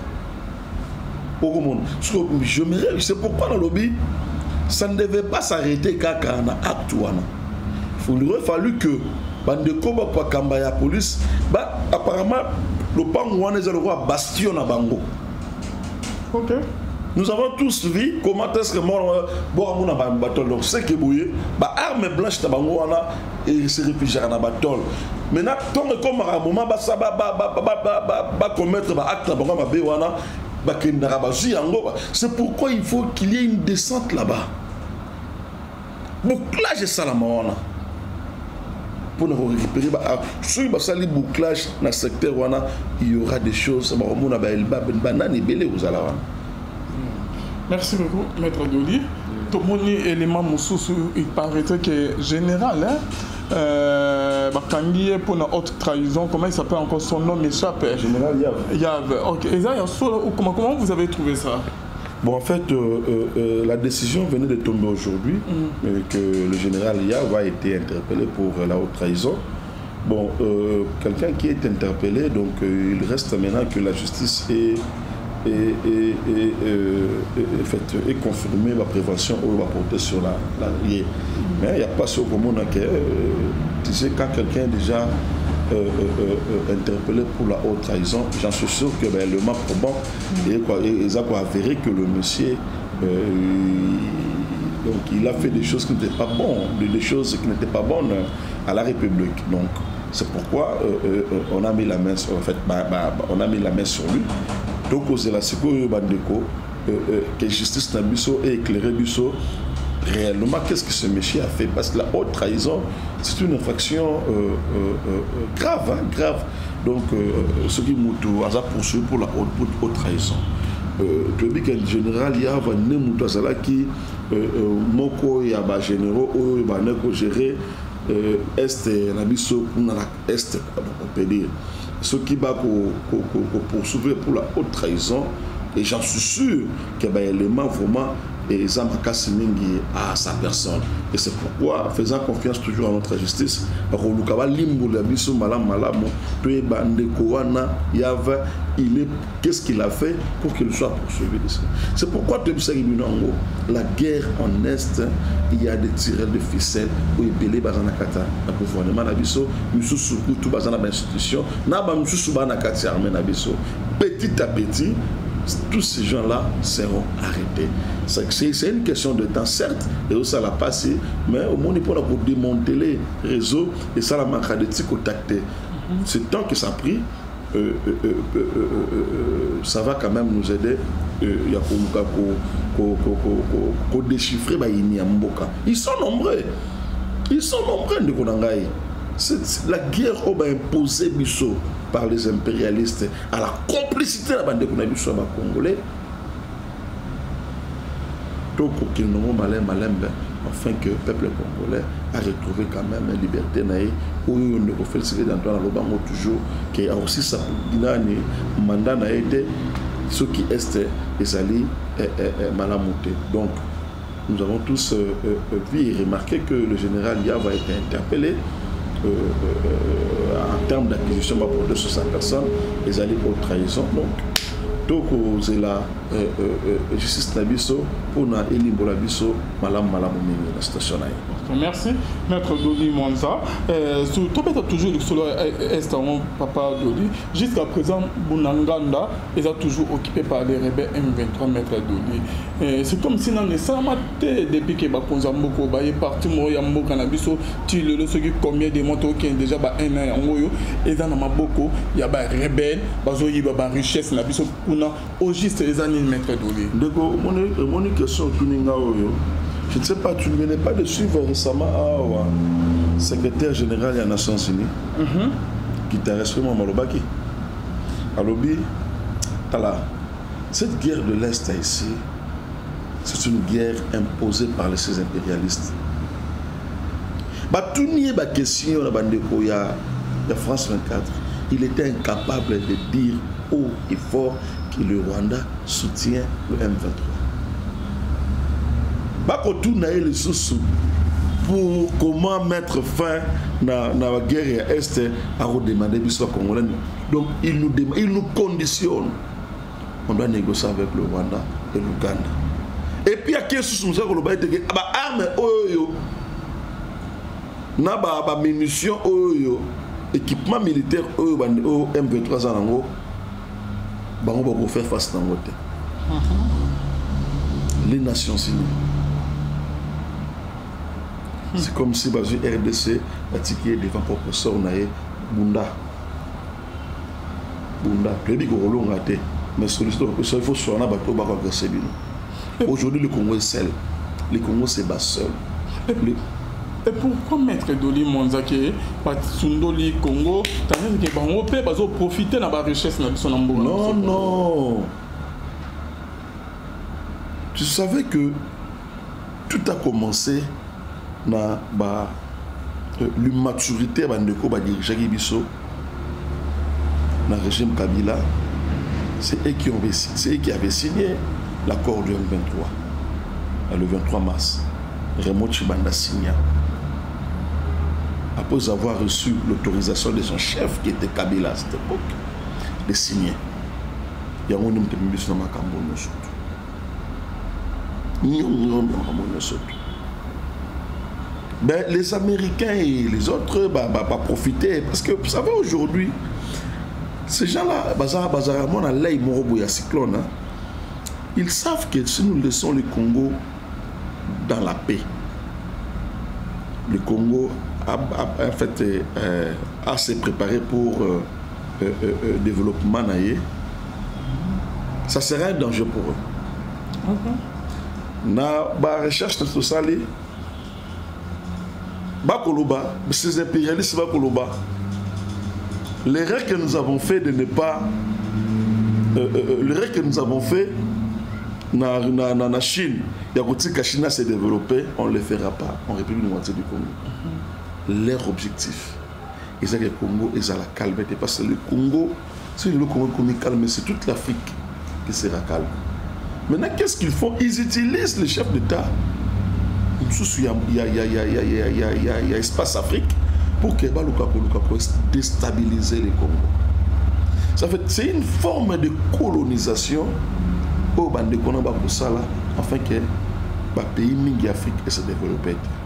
C'est pourquoi dans le lobby, ça ne devait pas s'arrêter qu'à Aktuana. Il aurait fallu que Bandeko Bakambaya police, apparemment, le Pangouane est le roi bastion à Bango. Okay. Nous avons tous vu comment est-ce que mort donc c'est que bouillé arme blanche tabangoana et se réfugier à batol. Maintenant tant que comme à un moment commettre acte tabangoana béwana c'est pourquoi il faut qu'il y ait une descente là-bas. Bouclage salamawana pour nous récupérer sur le bouclage dans le secteur il y aura des choses merci beaucoup maître Doli. Tout le monde élément il paraîtrait que général pour une haute trahison, comment il s'appelle encore, son nom m'échappe. Général Yav. Ok. Comment vous avez trouvé ça? Bon, en fait, la décision venait de tomber aujourd'hui, que le général Yav a été interpellé pour la haute trahison. Bon, quelqu'un qui est interpellé, donc il reste maintenant que la justice ait et confirmer la prévention ou va porter sur la liée. Mais il n'y a pas ce commun que tu sais, quand quelqu'un est déjà interpellé pour la haute trahison, j'en suis sûr que le map probant ils ont avéré que le monsieur donc il a fait des choses qui n'étaient pas bonnes, des choses qui n'étaient pas bonnes à la République. Donc c'est pourquoi on a mis la main sur, en fait, on a mis la main sur lui. Donc c'est la sécurité bandeko que justice n'a biso et éclairé biso réellement qu'est-ce que ce monsieur a fait, parce que la haute trahison c'est une infraction grave, hein, grave. Donc ce qui m'a poursuivi pour la haute trahison. Tu dis qu'en général il y a un moutou qui moko ya ba généraux ou ba neko gérer est na biso na est on peut dire ce qui va poursuivre pour la haute trahison, et j'en suis sûr que l'élément vraiment et Zamakasi Mingi à sa personne. Et c'est pourquoi, faisant confiance toujours à notre justice, qu'est-ce qu'il a fait pour qu'il soit poursuivi. C'est pourquoi la guerre en Est, il y a des tireurs de ficelles où il y a le gouvernement, petit à petit, tous ces gens-là seront arrêtés. C'est une question de temps, certes, et ça l'a passé, mais au moins il faut démonter les réseaux et ça la manque de contacter. C'est le temps que ça a pris, ça va quand même nous aider. Il y a pour déchiffrer ils sont nombreux. Ils sont nombreux de Konangaï. C'est la guerre au imposé Bissau par les impérialistes à la complicité de la bande congolais. Donc qu'il nous malin afin que le peuple congolais a retrouvé quand même une liberté où on ne féliciter d'Antoine Lobango toujours qui a aussi sa mandat n'a été ce qui est les alliés malamouté. Donc nous avons tous vu et remarqué que le général Yav a été interpellé en termes d'acquisition pour 200 personnes, les alliés aux trahisons. Donc, c'est la justice Nabiso pour na Elimbola Biso, malam la station. Merci, Maître Doli Mwanza. Tu peux toujours sur l'Est, Papa Doli. Jusqu'à présent, Bunanganda est toujours occupé par les rebelles M23, Maître Doli. C'est comme si dans les Samate, depuis que Bakonzamboko, est parti, Moyambo, Canabiso, tu le sais combien de motos qui ont déjà un an en Goyo, et dans Maboko, il y a des rebelles, il y a des richesses, au juste les années, Maître Doli. Mon question, je ne sais pas, tu ne venais pas de suivre récemment secrétaire général des Nations Unies, qui t'a respecté Malobaki. Alobi, cette guerre de l'Est ici, c'est une guerre imposée par ces impérialistes. Tout n'y est question, il y a France 24, il était incapable de dire haut et fort que le Rwanda soutient le M23. Les sous pour comment mettre fin à la guerre à l'Est à redemander l'histoire congolaise. Donc il nous conditionne. On doit négocier avec le Rwanda et l'Ouganda. Et puis il y a quelque chose comme ça que les armes munitions, équipement militaire au M23 ans, pour faire face à les Nations Unies. C'est comme si le RDC a tiqué devant le professeur Naé Bunda. Tu dis qu'on l'a raté, mais il faut soigner le bateau pour agresser. Aujourd'hui, le Congo est seul. Le Congo c'est bas seul. Et pourquoi Maître Doli Mwanzake, Sundoli Congo, tu as profiter de la richesse de son embourg? Non, non. Tu savais que tout a commencé dans l'immaturité de diriger Bisso dans le régime Kabila. C'est eux qui avaient signé l'accord du M23 le 23 mars. Raymond Chibanda signa. Après avoir reçu l'autorisation de son chef qui était Kabila à cette époque, de signer. Il y a un homme qui est ben, les Américains et les autres profiter. Parce que vous savez, aujourd'hui, ces gens-là, ils savent que si nous laissons le Congo dans la paix, le Congo a se préparé pour développement, ça sera un danger pour eux. Dans la recherche de tout ça, ces impérialistes, l'erreur que nous avons fait de ne pas. L'erreur que nous avons fait dans la Chine, la Chine s'est développée, on ne le fera pas en République démocratique du Congo. Leur objectif, c'est que le Congo est à la calme. Parce que le Congo, si le Congo est calme, c'est toute l'Afrique qui sera calme. Maintenant, qu'est-ce qu'ils font? Ils utilisent les chefs d'État. Il y a espace Afrique pour que déstabiliser le Congo. Ça fait, c'est une forme de colonisation au afin que le pays mingi Afrique se développe.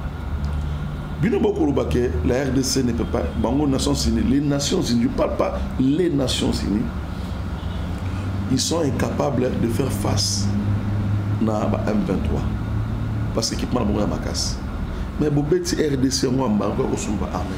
La RDC ne peut pas. Les Nations Unies, je ne parle pas les Nations Unies, ils sont incapables de faire face à M23. Parce que l'équipement est ma casse. Mais si RDC, moi, je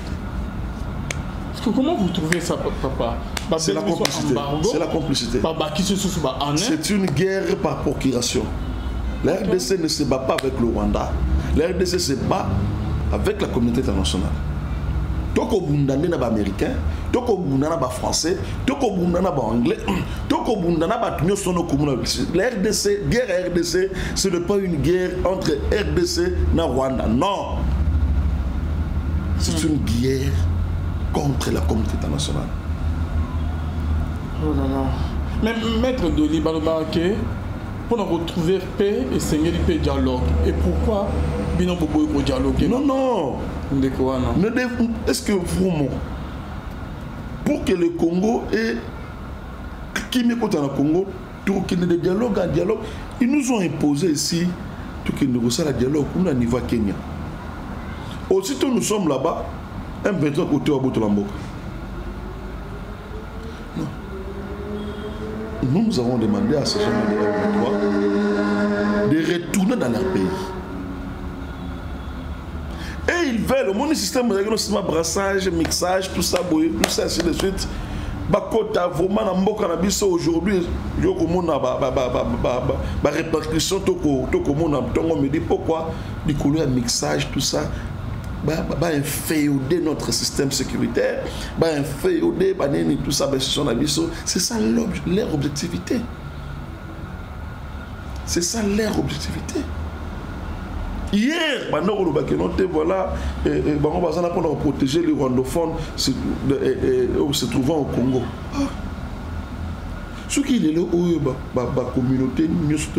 comment vous trouvez ça, papa? C'est la complicité. C'est la complicité. C'est une guerre par procuration. La RDC ne se bat pas avec le Rwanda. La RDC se bat avec la communauté internationale. Toko bundane na ba américain, toko bundana ba français, toko bundana ba anglais, toko bundana ba tunyo sono komuna. La RDC, guerre RDC, ce n'est pas une guerre entre RDC et Rwanda. Non. C'est une guerre contre la communauté internationale. Oh là là. Mais maître Doli Balobarake, pour retrouver paix et saigner du paix dialogue. Et pourquoi Bino Bobo est dialoguer? Non, non. Est-ce que vraiment, pour que le Congo ait qui m'écoute dans le Congo, tout qu'il y ait des dialogues, ils nous ont imposé ici tout qu'il nous reçoit le dialogue au niveau Kenya. Aussitôt nous sommes là-bas, un 23 côté à Botolamboka. Nous avons demandé à ces gens de retourner dans leur pays. Et ils veulent, mon système de brassage, mixage, tout ça, ainsi de suite. Bakota, vraiment, aujourd'hui, je ma répercussion, me dit pourquoi, du coup, le mixage, tout ça. Inféoder notre système sécuritaire, inféoder tout ça, c'est ça leur objectivité. C'est ça leur objectivité. Hier, voilà, on a protégé les rwandophones se trouvant au Congo. Ce qui est là, la communauté,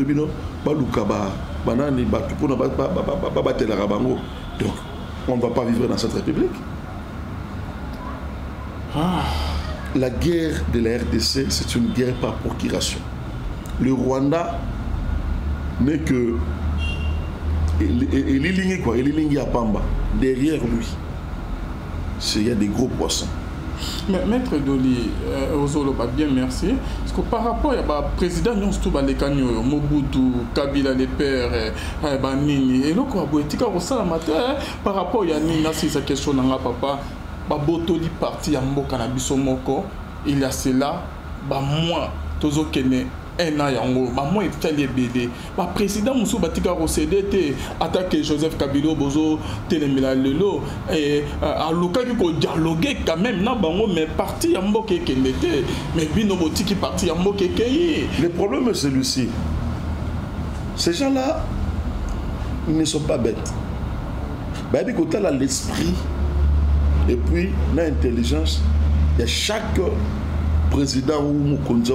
donc, on ne va pas vivre dans cette république. La guerre de la RDC, c'est une guerre par procuration. Le Rwanda n'est que Elilingi à Pamba. Derrière lui, il y a des gros poissons. Mais maître Doli, bien merci. Parce que par rapport au président Mobutu, Kabila les pères, Nini, et par rapport à Nina, c'est sa question, papa, Botoli parti à Mboka Moko, il y a cela, moi, Tozo Kene. Moi, il président Moussou Batika Rosédé attaqué Joseph Kabila Bozo Télémila Lelo et à l'occasion qu'on dialoguait quand même mais parti à Mboké Kendete mais Bino Botiki parti à Mboké Keyi. Le problème est celui-ci. Ces gens-là ne sont pas bêtes. Quand tu as l'esprit et puis l'intelligence, il y a chaque président ou Moukonza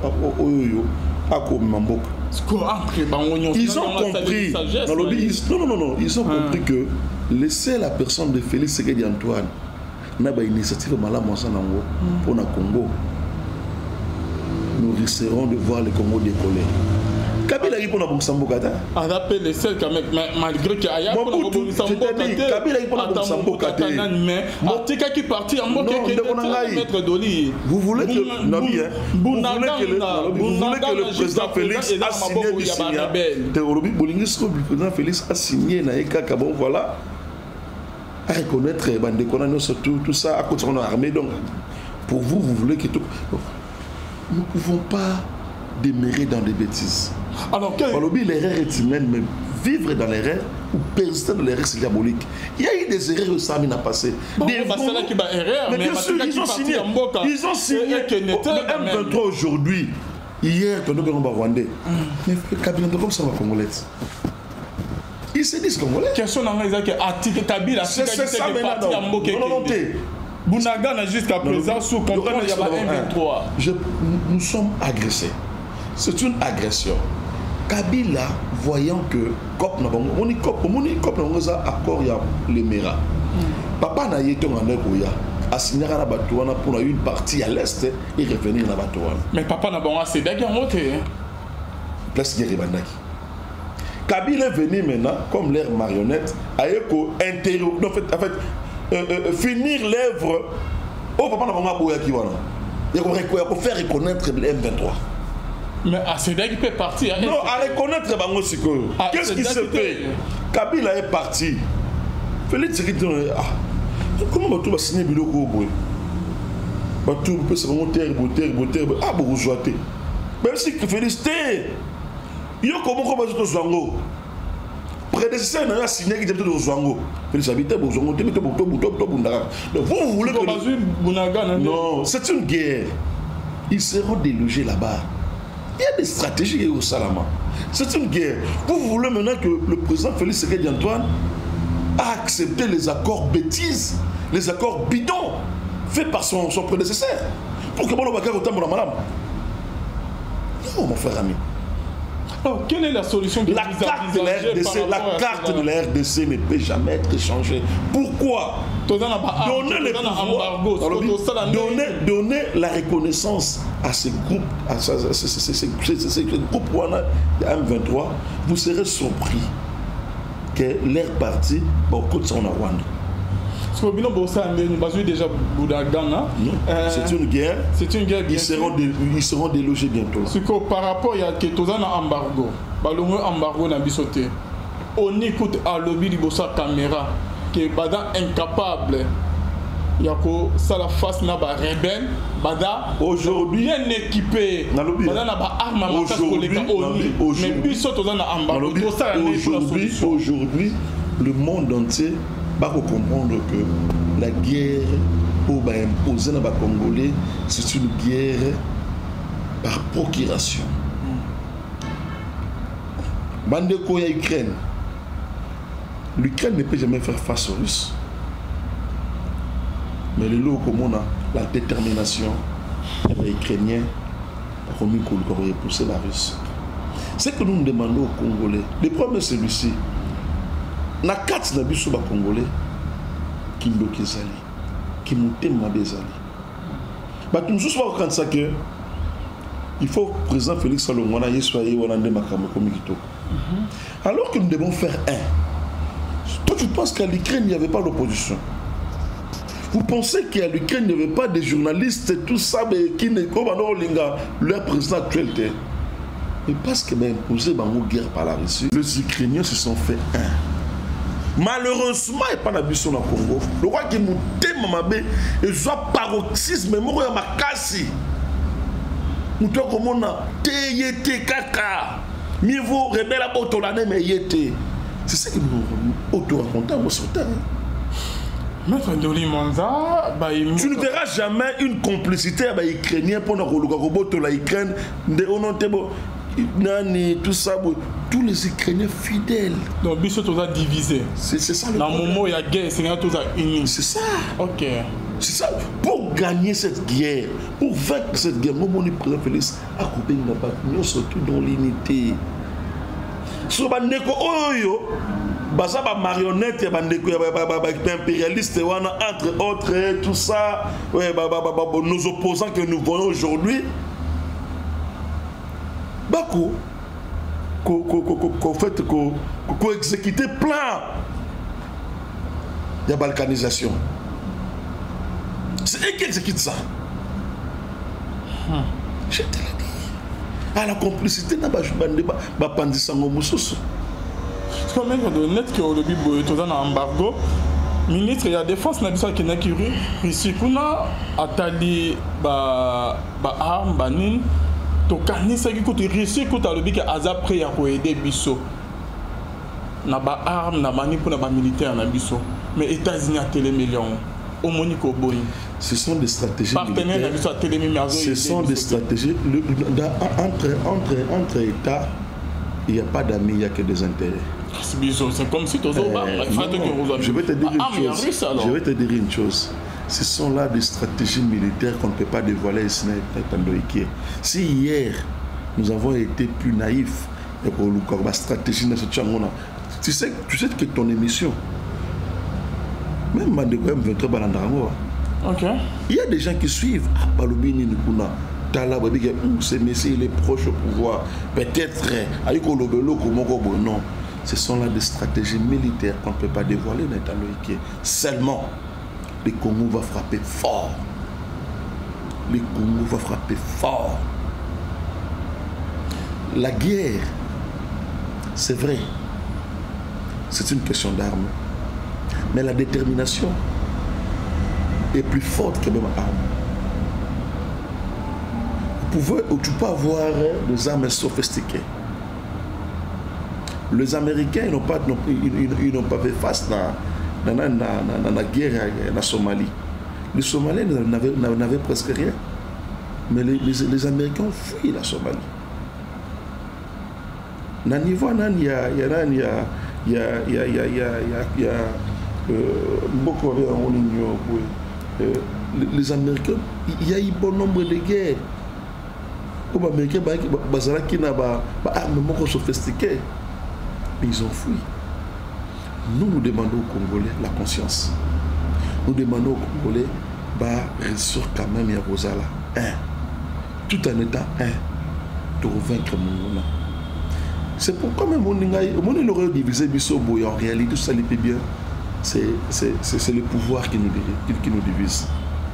ils ont compris. Ils ont compris que laisser la personne de Félix Tshisekedi Antoine n'a pas initiative pour le Congo nous risquerons de voir le Congo décoller. Kabila il pour na Samboka. On appelle les seuls quand même malgré qu'il y a pour Kabila il pour na Samboka. Mais Atika qui parti en mode maître Doli. Vous voulez que le président Félix a signé le signal. Le président Félix a signé na Ekaka bon voilà. À reconnaître surtout tout ça à côté de l'armée. Donc pour vous, vous voulez que tout. Nous ne pouvons pas demeurer dans des bêtises. Alors, l'erreur est humaine, mais vivre dans l'erreur ou persister dans l'erreur, c'est diabolique. Il y a eu des erreurs où ça a passé. Mais bien sûr, ils ont signé. Ils ont signé le M23 aujourd'hui. Hier, quand nous avons Rwandais. Mais le cabinet comme ça va congolais. Ils se disent congolais. Question dans les articles Kabila, c'est ça maintenant. Non, Bounaga jusqu'à présent sous contrôle, il y a M23. Nous sommes agressés. C'est une agression. Kabila, voyant que COP n'a pas accord, il y a le MERA. Papa n'a été en Egoya, a signé à la Batouana pour une partie à l'est et revenir à la Batouana. Mais papa n'a pas assez d'accord. Place de Ribandaki. Kabila est venu maintenant, comme l'air marionnette, à finir l'œuvre. Oh, papa n'a pas bouillé qui va. Il faut faire reconnaître le M23. Mais à Sédek peut partir. Non, à reconnaître Bango Siko. Qu'est-ce qui se fait? Kabila est parti. Félix dit comment tu vas signer Biloko au bout? Tu peux se remonter, ah, bourgeoisie. Même si Félix t'es. Yo, comment tu vas Zango? Prédécesseur n'a signé qui était au Zango. Félix habitait au Zango. Vous voulez que. Non, c'est une guerre. Ils seront délogés là-bas. Il y a des stratégies au Salama. C'est une guerre. Vous voulez maintenant que le président Félix Tshisekedi Antoine a accepté les accords bêtises, les accords bidons faits par son prédécesseur. Pour que mon Bakar autant mon madame. Non, mon frère ami. Alors, quelle est la solution La carte de la RDC ne peut jamais être échangée. Pourquoi? Donner la reconnaissance à ces groupes, à ces groupes M23, vous serez surpris que leur parti côté son Rwanda. C'est une guerre. C'est une guerre. Ils seront délogés bientôt. Par rapport à que tu as un embargo, embargo na bisoté. On écoute à lobby de sa caméra qui est incapable. Yako ça la face na ba rebelle bada aujourd'hui bien équipé bada na ba arme à mais biso to na embargo aujourd'hui le monde entier va comprendre que la guerre pour imposer na ba Congolais c'est une guerre par procuration. Bandeko ya Ukraine. L'Ukraine ne peut jamais faire face aux Russes. Mais le lot comme on a la détermination des Ukrainiens pour repousser la Russie. Ce que nous demandons aux Congolais, le problème c'est celui-ci. La carte de la Congolais qui nous zali, qui nous t'aime ma bezali. Bah nous sommes quand ça que il faut président Félix Salomon a soyez Hollandais Makamo Komikito. Alors que nous devons faire un. Toi tu penses qu'à l'Ukraine il n'y avait pas d'opposition? Vous pensez qu'à l'Ukraine il n'y avait pas de journalistes et tout ça mais qui ne comme leur président actuel? Mais parce que imposé une guerre par la Russie, les Ukrainiens se sont fait un. Malheureusement, il n'y a pas d'ambition au Congo. Le roi qui nous démamabé et soit paroxysme, mais moi, ma casse. Nous sommes comme on a téyété caca. Mieux vaut rebelle à Botolane, mais yété. C'est ça que nous auto-racontons sur terre. Maître Doli Monza, tu ne verras jamais une complicité avec les Ukrainiens pour nous la Ukraine. Tout ça, tous les Ukrainiens fidèles. Donc, Bissot a divisé. C'est ça le problème. Dans le moment où il y a guerre, c'est uni. C'est ça. Ok. C'est ça. Pour gagner cette guerre, pour vaincre cette guerre, mon président Félix a coupé une bataille, surtout dans l'unité. Sur Bandeko Oyo, ça va marionnette, impérialiste, entre autres, tout ça, nos opposants que nous voyons aujourd'hui. bako fait exécuter plan de balkanisation. C'est eux qui exécutent ça. Je te l'ai dit. À la complicité n'a pas bandit sango mususu. C'est comme un de net qui au début tout un embargo. Ministre de la défense n'a pas qu'il qui ici kuna atali ba arme banin to kanisa qui coûte risque coûte le bic azap prêt à aider biso. Na ba arme na mani pour na ba militaire na biso. Mais États-Unis a télé millions. Au Monico Boeing. Ce sont des stratégies militaires. Ce sont des stratégies. Entre États, il n'y a pas d'amis, il n'y a que des intérêts. C'est comme si tu je vais te dire une chose. Je vais te dire une chose. Ce sont là des stratégies militaires qu'on ne peut pas dévoiler ici. Si hier, nous avons été plus naïfs pour la stratégie de ce Tchangona, tu sais que ton émission, même Mandeko M23 Balandarango, il y a des gens qui suivent. Balobini Nikuna, Tala Babiga, ce messieurs il est proche au pouvoir. Peut-être, Aïko Lobelo, Komokobo, non. Ce sont là des stratégies militaires qu'on ne peut pas dévoiler. Seulement, le Congo va frapper fort. Le Congo va frapper fort. La guerre, c'est vrai, c'est une question d'armes. Mais la détermination est plus forte que même armes. Tu peux avoir des armes sophistiquées. Les Américains n'ont pas fait face à la guerre en Somalie. Les Somaliens n'avaient presque rien. Mais les Américains ont fui la Somalie. Les Américains, il y a eu bon nombre de guerres. Les Américains ont armement sophistiqué. Mais ils ont fui. Nous demandons aux Congolais la conscience. Nous demandons aux Congolais de réussir quand même à Rosala. Tout en étant de vaincre Mongona. C'est pourquoi même on aurait divisé Bissobo et en réalité tout ça l'est bien. C'est le pouvoir qui nous divise.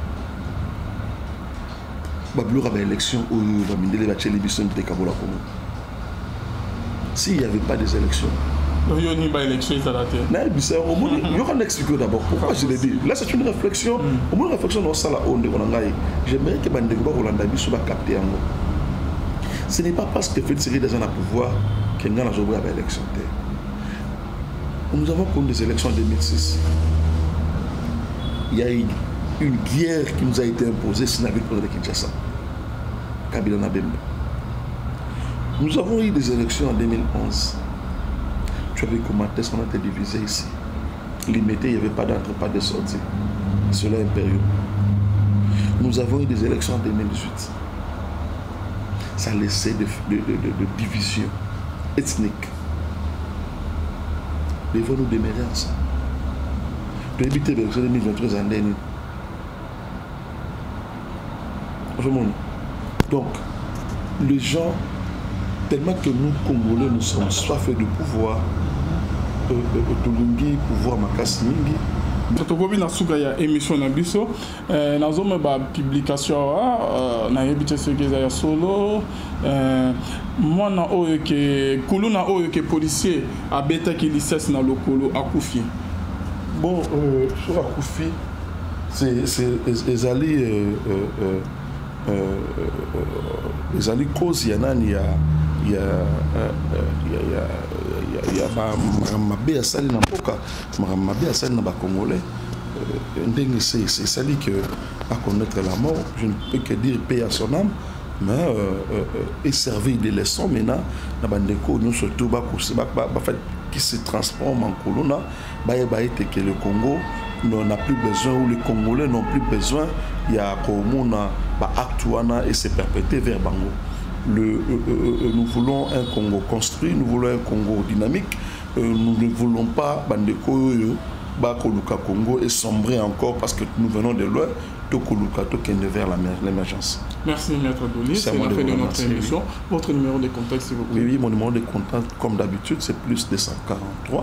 Babloura a élection où Bamindele va chéler Bisson de Kabola Congo. S'il n'y avait pas des élections. Il n'y a pas d'élection, il y aura un expliquer d'abord. Pourquoi je l'ai dit? Là, c'est une réflexion. Au moins, une réflexion dans ça, j'aimerais que Bandegba Rolanda Bissou va capter en nous. Ce n'est pas parce que Félix Tshisekedi est dans le pouvoir qu'il y a une élection. Nous avons connu des élections en 2006. Il y a eu une guerre qui nous a été imposée sur la victoire de Kinshasa. Kabila Nabembe. Nous avons eu des élections en 2011. Tu avais commenté ce qu'on a été divisé ici. Limité, il n'y avait pas d'entrée, pas de sortie. Cela est période. Nous avons eu des élections en 2018. Ça laissait de division ethnique. Devons-nous demeurer ensemble. De éviter l'élection 2023 en dernier. Donc, les gens, tellement que nous, Congolais, nous sommes soifs de pouvoir, Tolungi, pouvoir Makasi Mingi. Tokobi na suka ya émission na biso na zome ba publication na yebite segeza ya solo mwana oyo ke kuluna oyo ke policier abeta ki licence na lokolo akufi. Bon sur akufi c'est ezali ezali cause ya nani ya mabe asali na mboka mabe asali na ba Congolais ndenge c'est sali que à connaître la mort, je ne peux que dire paix à son âme, mais et servir de leçons maintenant na bandeko nous surtout qui se transforme en colonna que le Congo n'a plus besoin, ou les Congolais n'ont plus besoin, il y a Komona Actuana et se perpétuer vers Bango. Nous voulons un Congo construit, nous voulons un Congo dynamique, nous ne voulons pas Bandeko Koluka Congo et sombrer encore parce que nous venons de loin, tout Koluka, tout qui est vers l'émergence. Merci Maître Doli, c'est la fin de notre émission. Votre numéro de contact s'il vous plaît. Oui, mon numéro de contact comme d'habitude c'est plus 243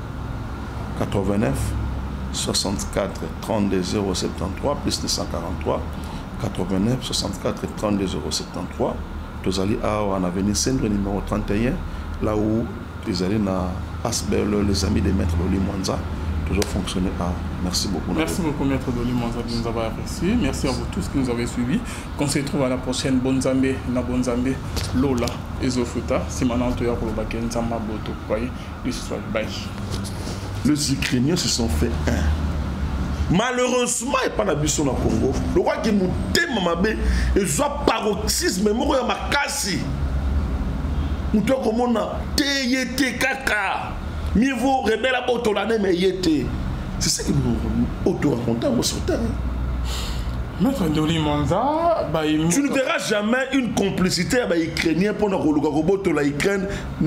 89 64 32 073 plus 243 89 64 32 073. Tous allés à l'avenue Centre numéro 31, là où ils allaient à Asbel, les amis de Maître Doli Mwanza, toujours fonctionner à. Merci beaucoup. Merci beaucoup Maître Doli Mwanza de nous avoir apprécié. Merci à vous tous qui nous avez suivis. On se retrouve à la prochaine. Bonzambe, na Bonzambe, Lola, Ezofuta, Simana Antoya Kolobake, Nzamba Boto. Voyez, bye. Les Ukrainiens se sont fait un. Malheureusement, il n'y a pas d'abus au Congo. Le roi qui nous démamabé, et soit paroxysme, mais moi, ma casse. Nous devons comme on a téyété kaka. Mieux vaut rebelle à Botolane, mais yété. C'est ça que nous auto-racontons au terrain. Maître Doli Mwanza, tu ne verras jamais une complicité avec les Ukrainiens pour nous la Ukraine.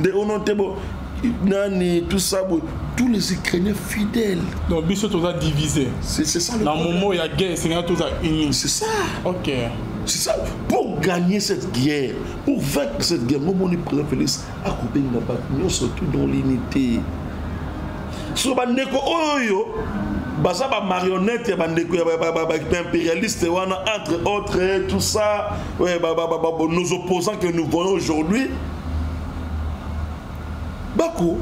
Nani, tout ça, tous les Ukrainiens fidèles. Donc, Bissot a divisé. C'est ça le problème. Dans le moment où il y a guerre, c'est tous unis. C'est ça. Ok. C'est ça. Pour gagner cette guerre, pour vaincre cette guerre, nous avons préféré accompagner surtout dans l'unité. So bandeko oyo baza ba marionnette bandeko ya impérialiste entre autres tout ça nos opposants que nous voyons aujourd'hui bako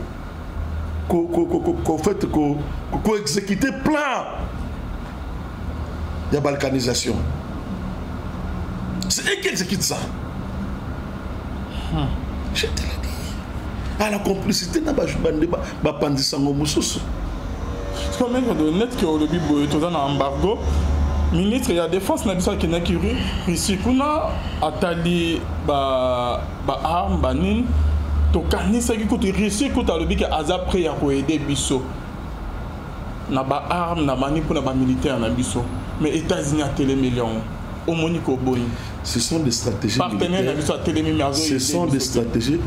fait exécuter plein de balkanisation. C'est eux qui exécutent ça. Je te l'ai dit. À la complicité n'a pas bandé sango mususu. C'est comme un de net qui a eu un embargo. Ministre de la Défense n'a pas dit qu'il y a Russie kuna atali ba arme banin to kanisa ki kote Russie kote alobi ke aza prêt à aider biso. Na ba arme na mani pour na ba militaire na biso. Mais États-Unis a télé millions. Au Monico Boni. Ce sont des stratégies militaires. Ce sont des stratégies.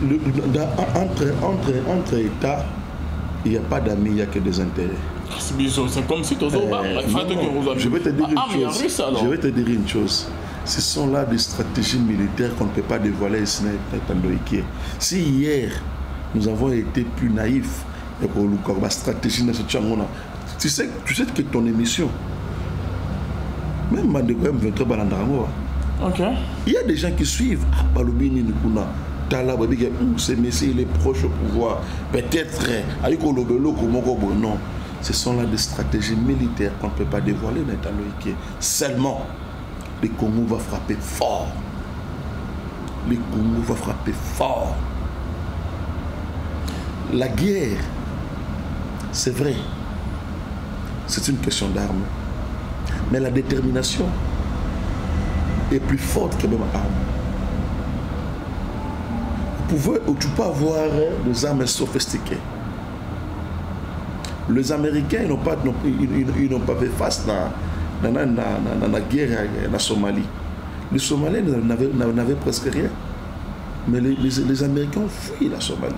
Entre États, il n'y a pas d'amis, il n'y a que des intérêts. C'est comme si tu je vais te dire une chose. Je vais te dire une chose. Ce sont là des stratégies militaires qu'on ne peut pas dévoiler ici. Si hier, nous avons été plus naïfs et pour la stratégie, tu sais que ton émission, même Mandeko M23 Balandarango. Il y a des gens qui suivent. Balobini Nikuna, Tala Babiga, ce messieurs il est proche au pouvoir. Peut-être, non. Ce sont là des stratégies militaires qu'on ne peut pas dévoiler dans l'État. Seulement, le Congo va frapper fort. Le Congo va frapper fort. La guerre, c'est vrai, c'est une question d'armes. Mais la détermination est plus forte que même l'arme. Tu peux avoir des armes sophistiquées. Les Américains n'ont pas fait face à la guerre en Somalie. Les Somaliens n'avaient presque rien. Mais les Américains ont fui la Somalie.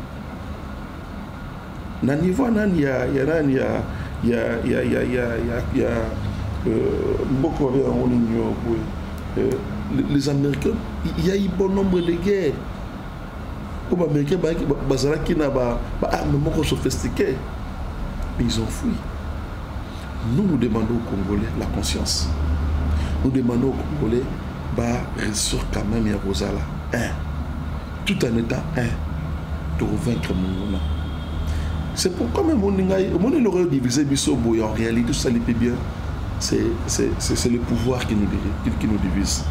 Les Américains, il y a eu bon nombre de guerres. Les Américains ont armement sophistiqué. Mais ils ont fui. Nous demandons aux Congolais la conscience. Nous demandons aux Congolais de réussir quand même à Rosala. Tout en étant de vaincre mon nom. C'est pourquoi même on aurait divisé Bissobo et en réalité tout ça les fait bien. C'est le pouvoir qui nous divise.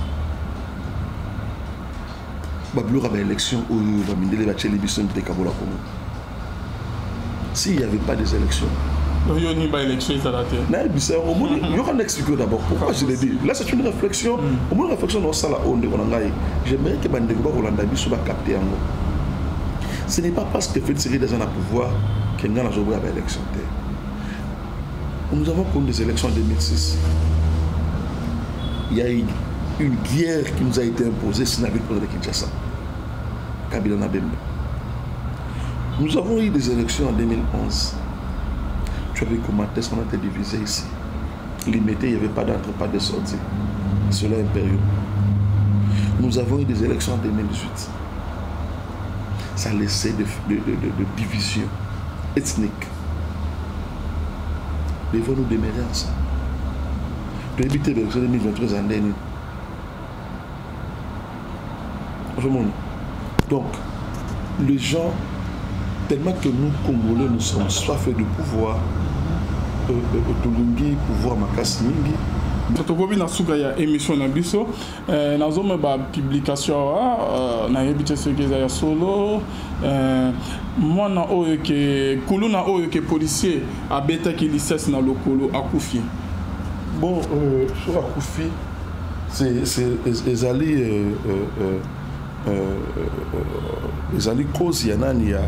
S'il n'y avait pas des élections, il n'y a pas d'élection. Il y aura un expliquer d'abord. Pourquoi je l'ai dit? Là, c'est une réflexion. Une réflexion dans ça, j'aimerais que Bandeko Rolanda soit capté. Ce n'est pas parce que Félix Tshisekedi est dans le pouvoir qu'il y a une élection. Nous avons connu des élections en 2006. Il y a eu une guerre qui nous a été imposée sur la ville de Kinshasa. Kabila Nabembe. Nous avons eu des élections en 2011. tu avais commenté ce qu'on a été divisé ici. Limité, il n'y avait pas d'entrée, pas de sortie. Cela est impérieux. Nous avons eu des élections en 2018. Ça a laissé de division ethnique. Devons-nous demeurer ensemble. De éviter l'élection 2023 en dernier. Donc, les gens, tellement que nous, Congolais, nous sommes soifs de pouvoir, pouvoir makasi mingi. Tokobi na suka ya émission na biso nazome ba publication na yebite sekeza ya solo mwana oyo ke kuluna oyo ke policier abeta ki licence na lokolo akufi. Bon, sur akufi c'est ezali cause ya nani ya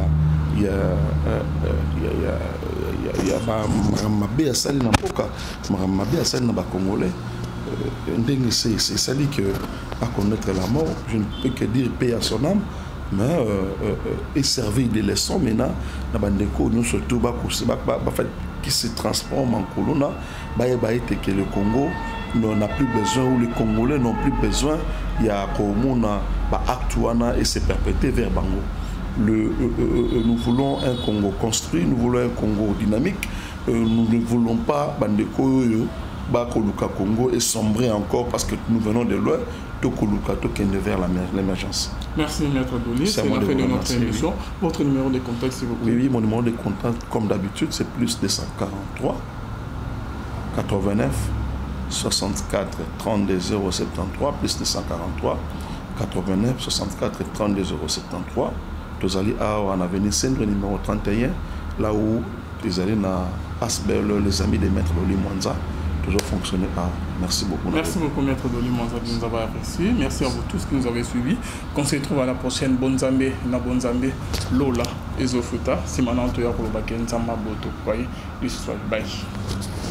mabe asali na mboka mabe asali na bakongolais ndenge c'est sali que à connaître la mort, je ne peux que dire paix à son âme, mais et servir des leçons maintenant na bandeko nous surtout qui se transforme en colonna que le Congo n'a plus besoin, ou les Congolais n'ont plus besoin, il y a Actuana et se perpétuer vers Bango. Nous voulons un Congo construit, nous voulons un Congo dynamique, nous ne voulons pas Bandeko Bakoluka Congo et sombrer encore parce que nous venons de loin, Tokoluka Tokende vers l'émergence. Merci Maître Doli, c'est la fin de notre émission. Votre numéro de contact s'il vous plaît. Oui, mon numéro de contact comme d'habitude c'est plus 243 89 64 32 073 plus 243 89 64 32 073. Tous allés à l'avenue Centre numéro 31, là où les allés à Asbel, les amis de Maître Doli Mwanza, toujours fonctionner à. Merci beaucoup. Merci beaucoup Maître Doli Mwanza de nous avoir apprécié. Merci à vous tous qui nous avez suivis. On se retrouve à la prochaine. Bonzambe, na Bonzambe, Lola, Ezofuta, Simananto Yakolobaken, Zamba Boto, Bye.